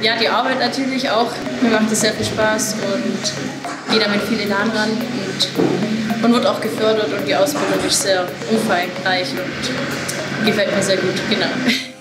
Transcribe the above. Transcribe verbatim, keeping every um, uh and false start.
ja, die Arbeit natürlich auch. Mir macht es sehr viel Spaß und gehe damit viel Elan ran. Und man wird auch gefördert und die Ausbildung ist sehr umfangreich und gefällt mir sehr gut. Genau.